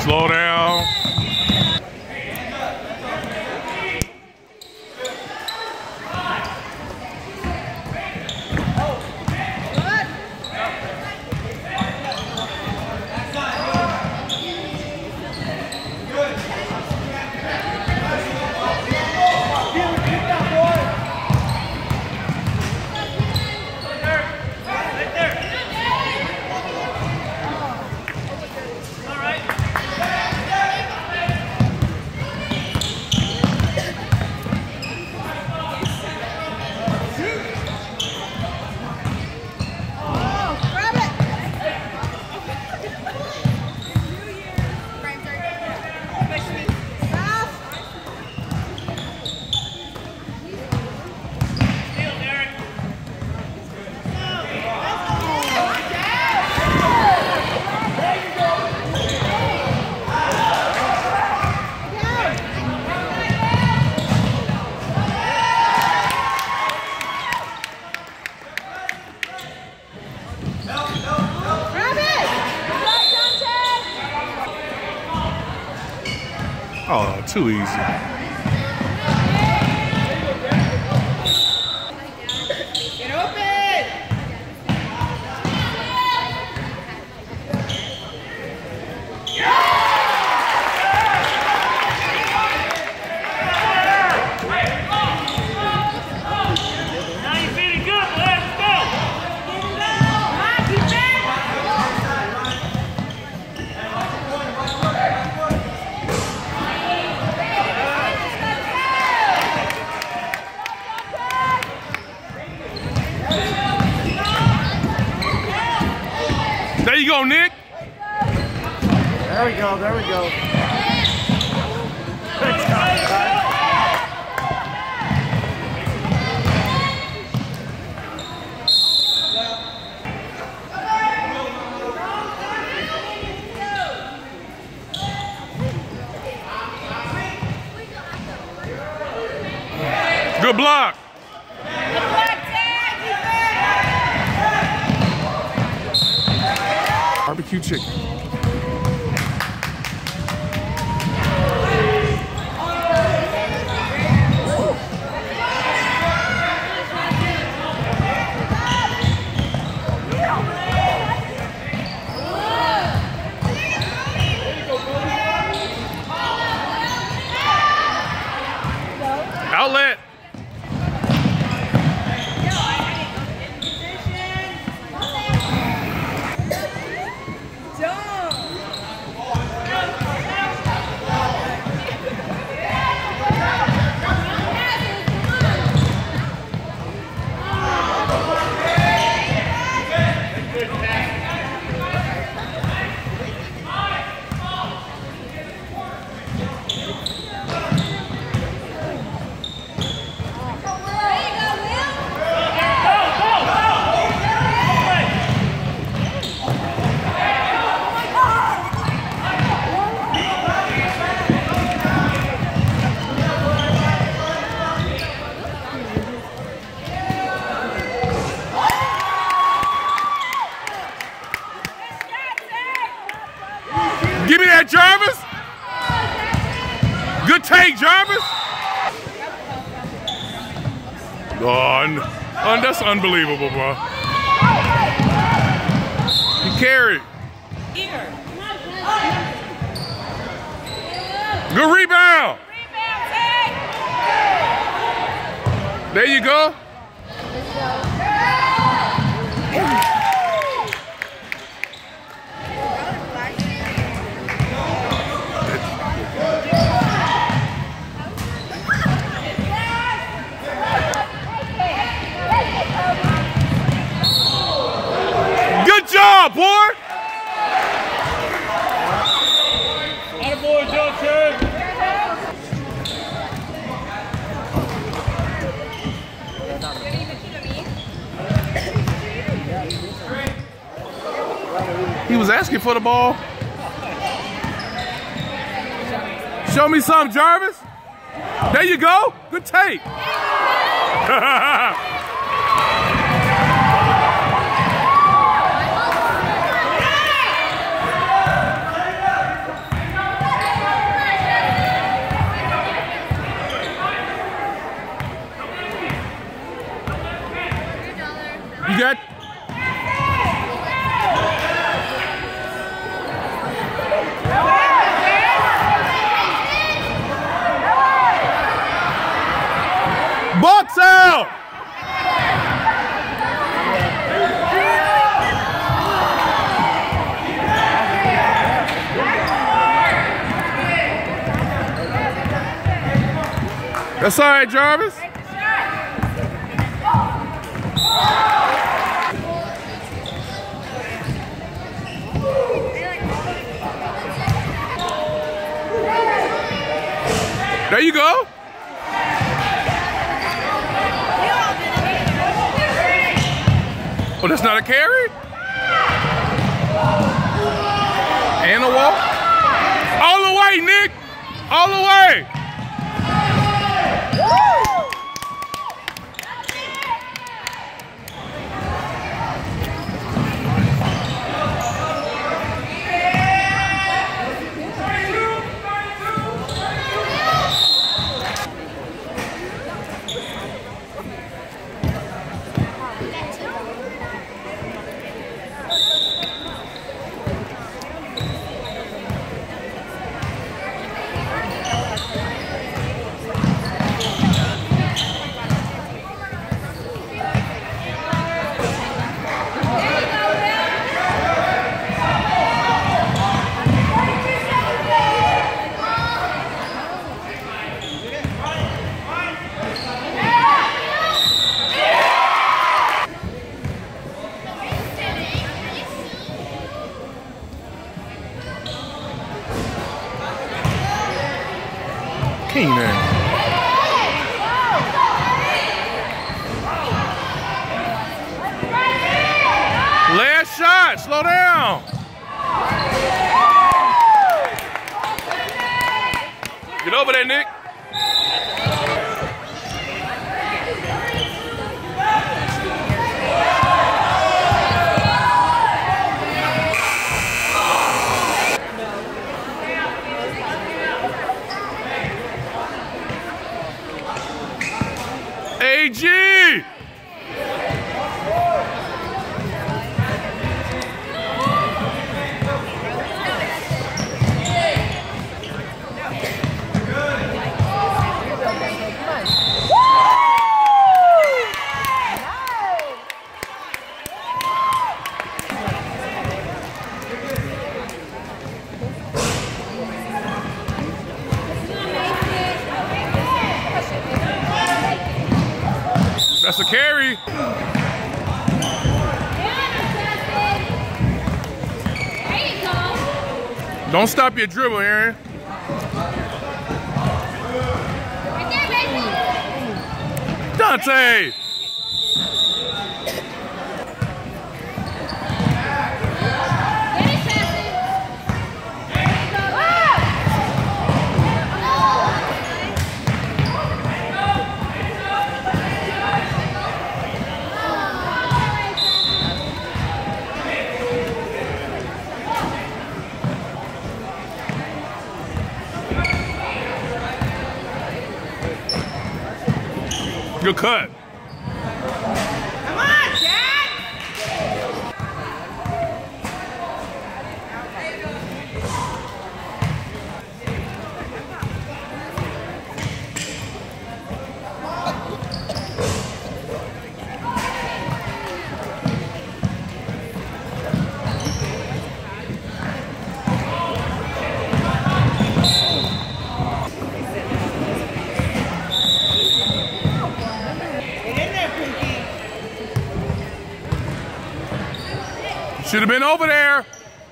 Slow down. Oh, too easy. Get open! Now you're feeling good, let's go! There you go, Nick. There we go, there we go. Good job, guys. Good block. Barbecue chicken. Outlet. Give me that, Jarvis. Good take, Jarvis. Oh, that's unbelievable, bro. He carried. Good rebound. There you go. Good job, boy. Attaboy, Johnson! He was asking for the ball. Show me something, Jarvis. There you go. Good take. That's all right, Jarvis. There you go. Oh, that's not a carry? And a walk? All the way, Nick. All the way. Keenan. Last shot, slow down. Get over there, Nick. AG! That's a carry. Don't stop your dribble, Aaron. Dante! Good cut. Come on, Jack! Should have been over there.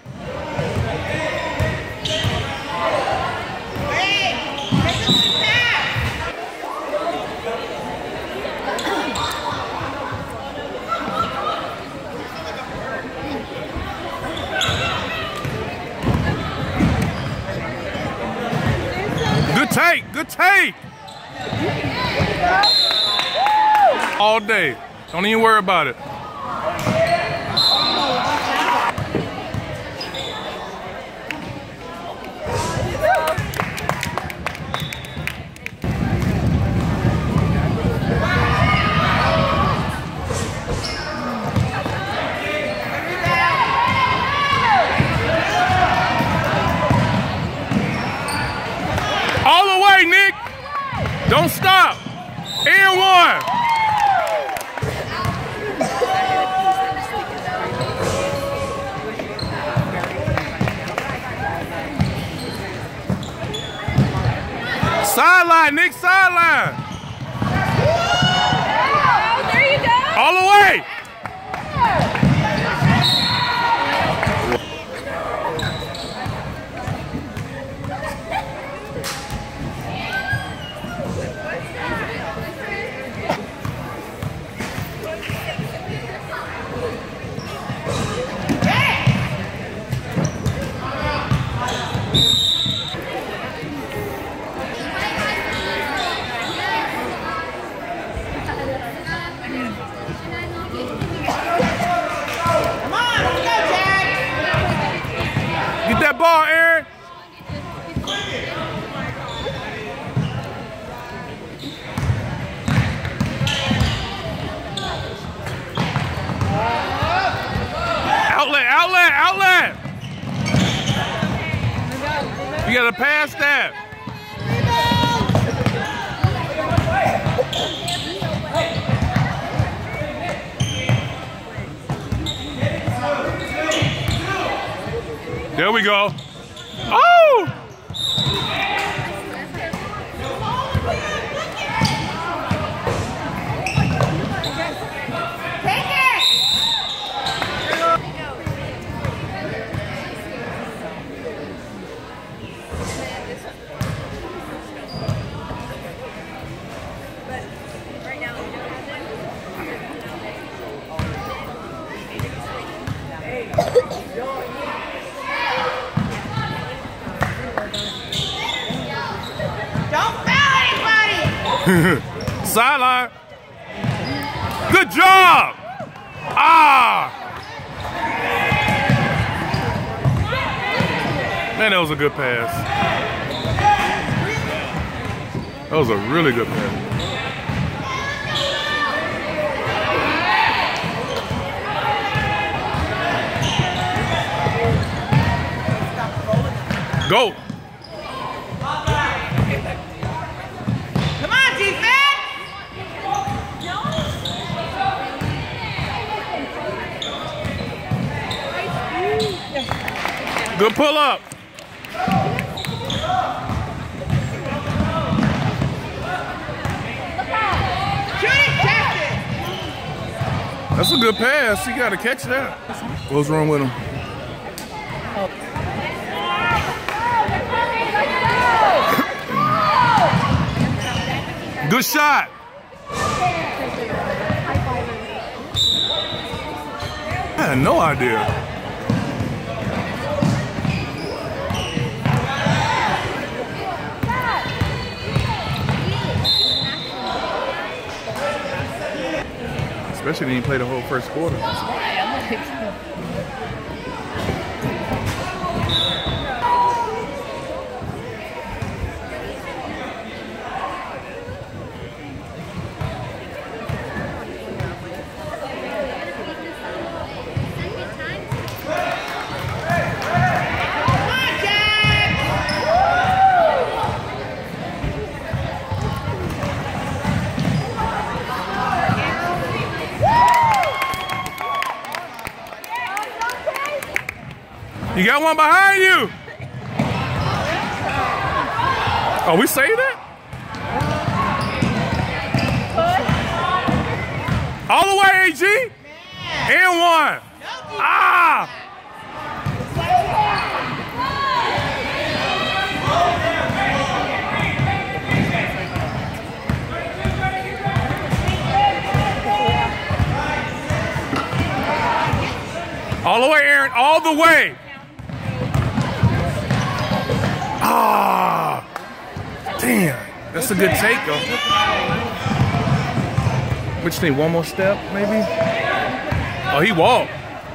Good take, good take. All day. Don't even worry about it. All the way, Nick. Don't stop. And one. Sideline, Nick, sideline. Get that ball, Aaron. Outlet, outlet, outlet. You gotta pass that. There we go. Oh! Take it! Don't foul anybody! Sideline. Good job. Ah. Man, that was a good pass. That was a really good pass. Go. Come on, defense! Good pull up. Shoot it, catch it! That's a good pass. You got to catch that. What's wrong with him? Good shot. I had no idea. Especially when you play the whole first quarter. You got one behind you. Oh, we say that? All the way, AG. And one. Ah. All the way, Aaron. All the way. Ah, damn, that's a good take though. Which thing, one more step maybe? Oh, he walked.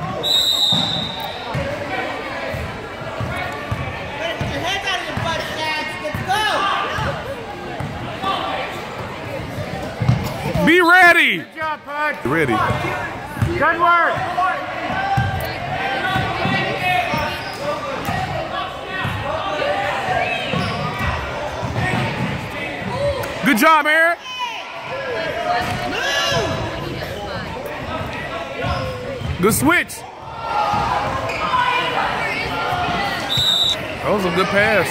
Better get your hands out of your butt, Shads. Let's go! Be ready. Good job, Pud. Ready. Good work. Good job, Aaron. Good switch. That was a good pass.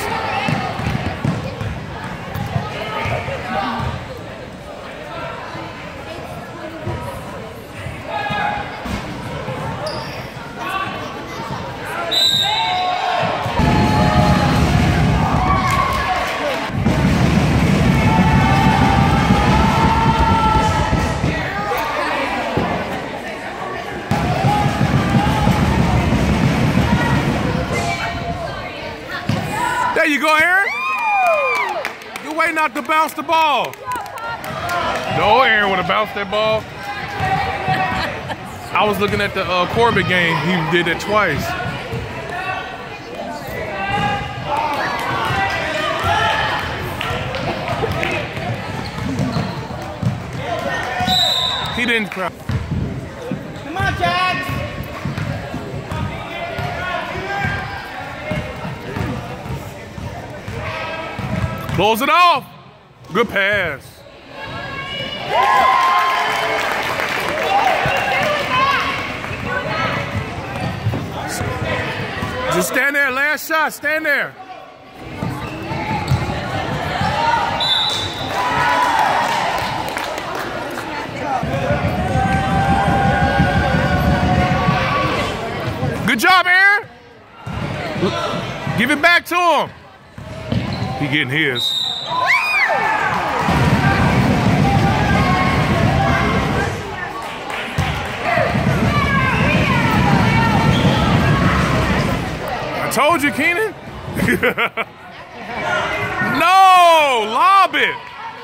you go, Aaron. You're waiting out to bounce the ball. No, Aaron would have bounced that ball. I was looking at the Corbett game. He did it twice. He didn't cry. Come on, Jax. Close it off. Good pass. Just stand there. Last shot. Stand there. Good job, Aaron. Give it back to him. He getting his. I told you, Keenan. No, lob it.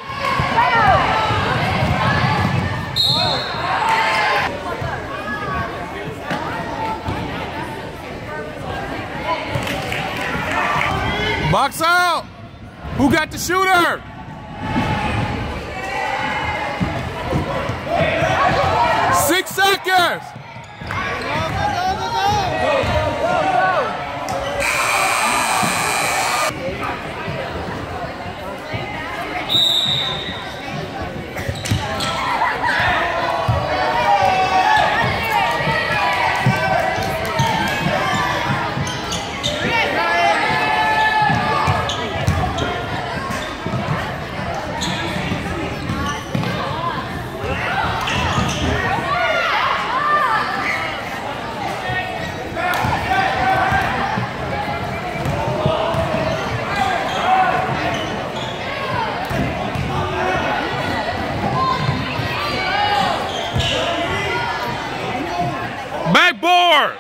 Box out. Who got the shooter? Six seconds. Backboard.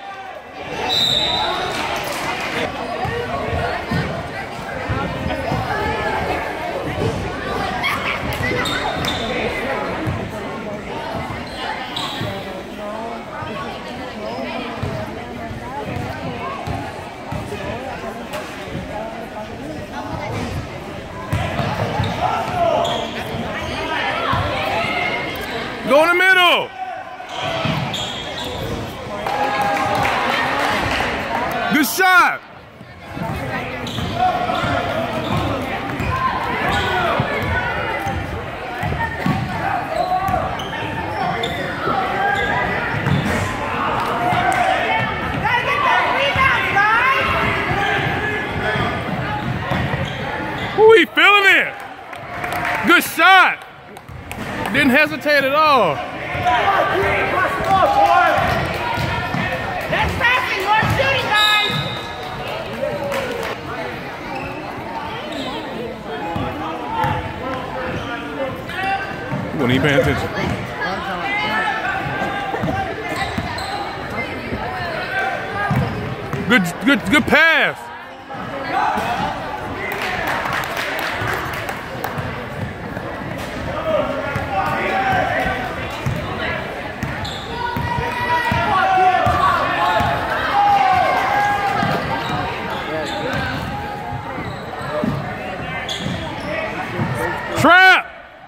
Go in the middle. Good shot. Ooh, he feeling it. Good shot. Didn't hesitate at all. Less passing, more shooting, guys. Wasn't even paying attention. Good pass. Trap!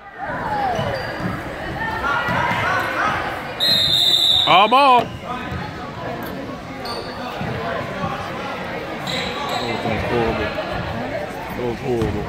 All ball. That was horrible. That was horrible.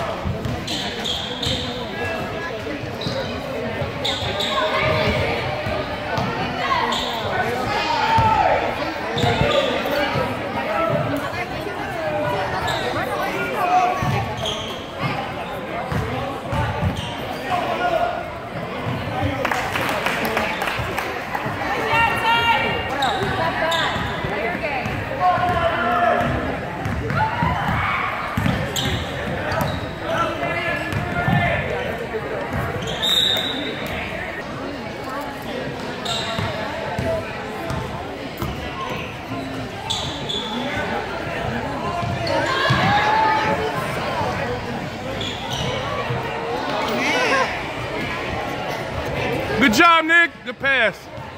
Good pass.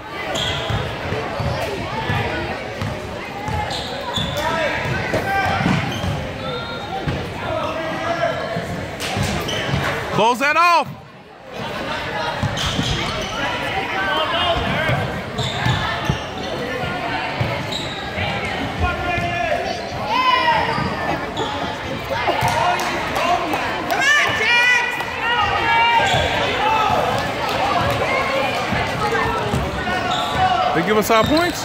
Close that off. They give us our points?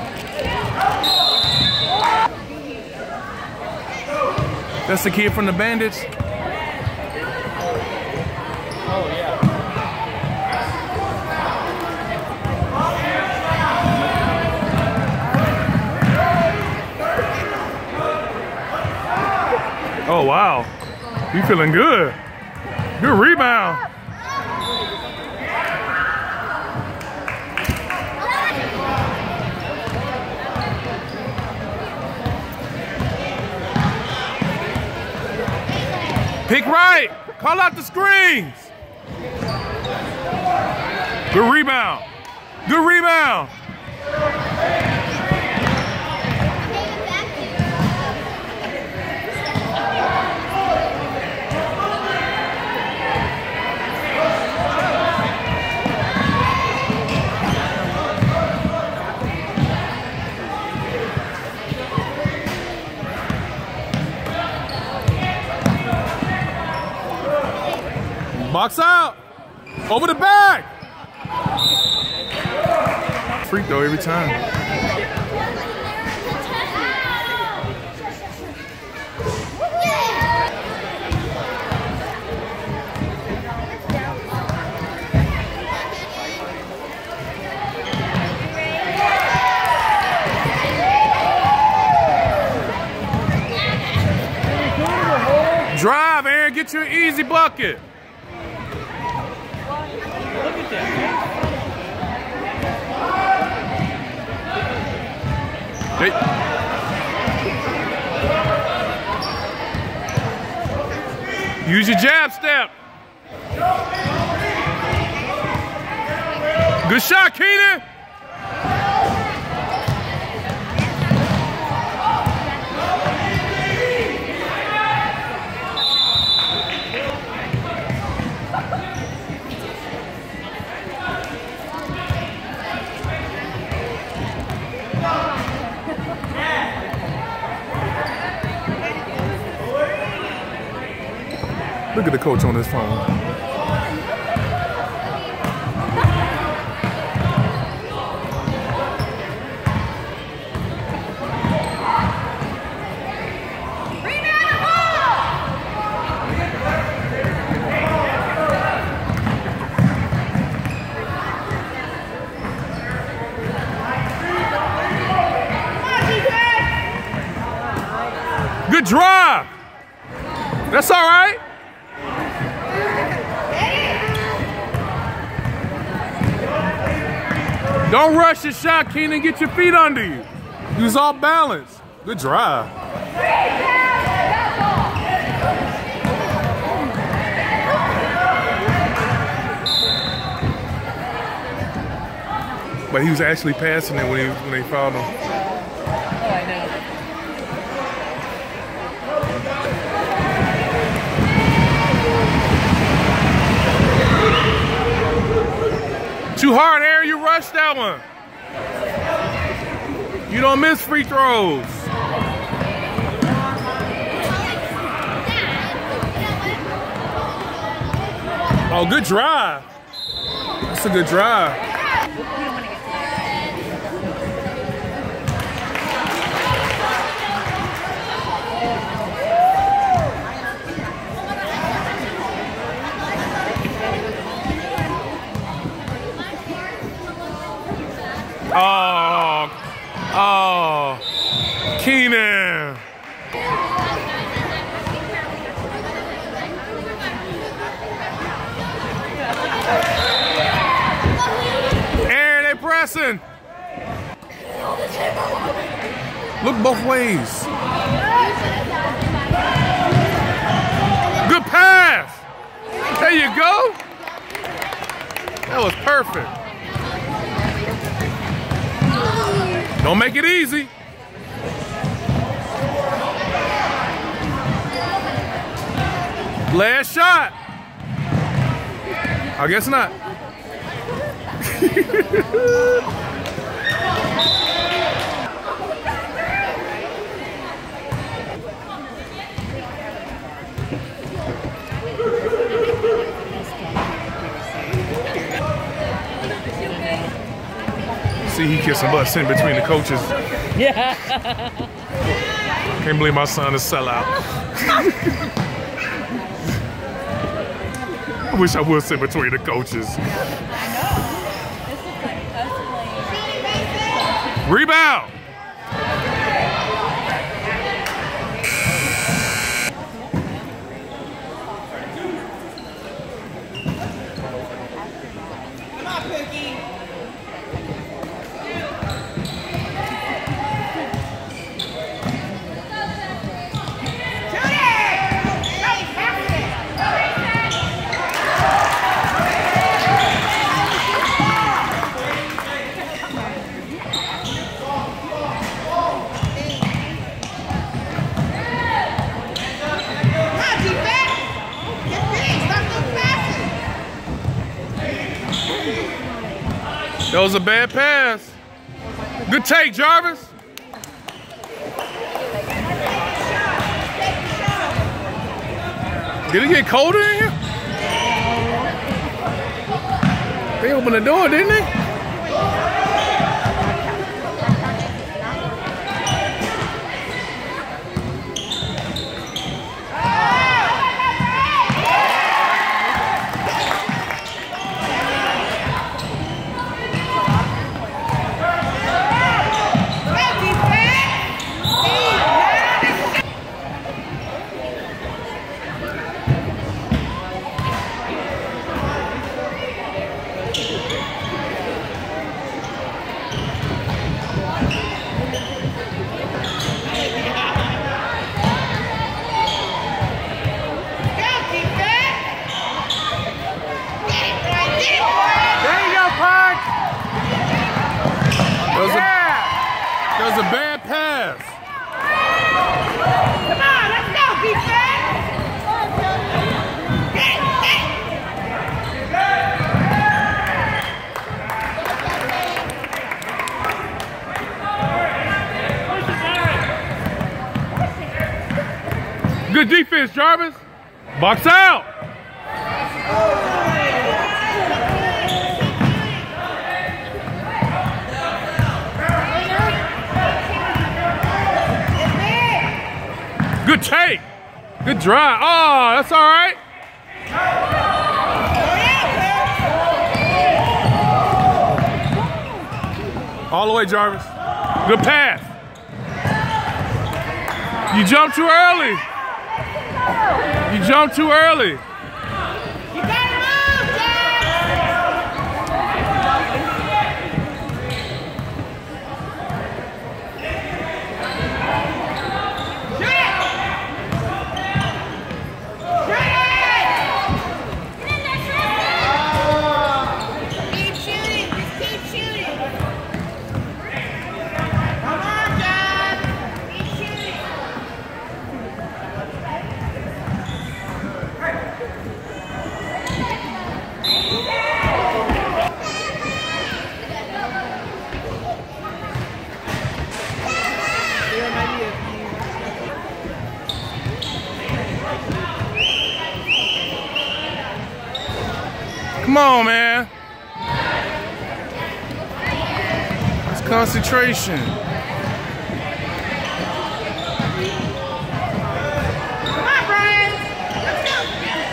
That's the kid from the Bandits. Oh, yeah. Oh, wow. You feeling good. Good rebound. Pick right. Call out the screens. Good rebound. Good rebound. Box out. Over the back. Free throw every time. Drive, Aaron. Get you an easy bucket. Look at that. Hey. Use your jab step. Good shot, Keenan. Look at the coach on his phone. Good drive. That's all right. Don't rush the shot, Keenan. Get your feet under you. Use all balance. Good drive. But he was actually passing it when they fouled him. Oh, I know. Too hard, Aaron. You rushed that one. You don't miss free throws. Oh, good drive. That's a good drive. Oh, Keenan. Aaron, they pressing. Look both ways. Good pass. There you go. That was perfect. Don't make it easy. Last shot. I guess not. See, he kissing butt sitting between the coaches. Yeah. Can't believe my son is sellout. I wish I would sit between the coaches. Rebound. That was a bad pass. Good take, Jarvis. Did it get colder in here? They opened the door, didn't they? That was a bad pass. Come on, let's go, defense! Good defense, Jarvis. Box out. Good take. Good drive. Oh, that's all right. All the way, Jarvis. Good pass. You jumped too early. You jumped too early. Come on, man. It's concentration. Come on, Brian. Let's go.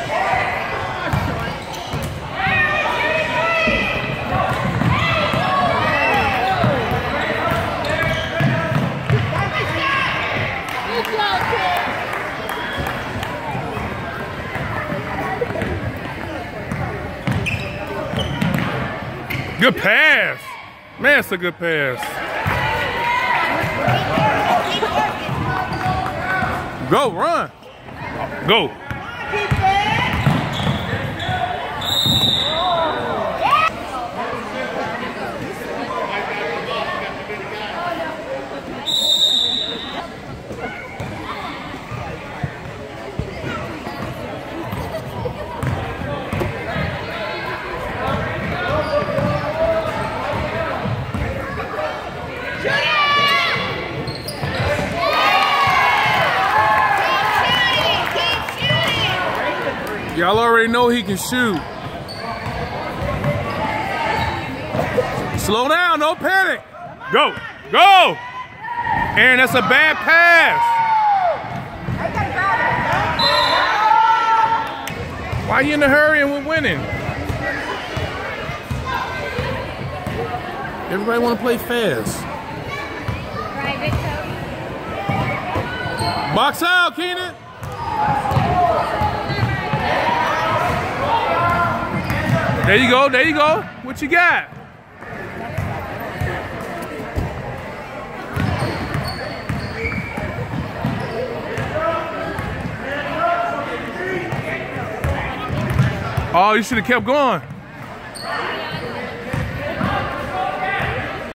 Good pass. Man, it's a good pass. Go, run. Go. Y'all already know he can shoot. Slow down, no panic. Go, go. Aaron, that's a bad pass. Why are you in a hurry and we're winning? Everybody want to play fast. Box out, Keenan. There you go, there you go. What you got? Oh, you should have kept going.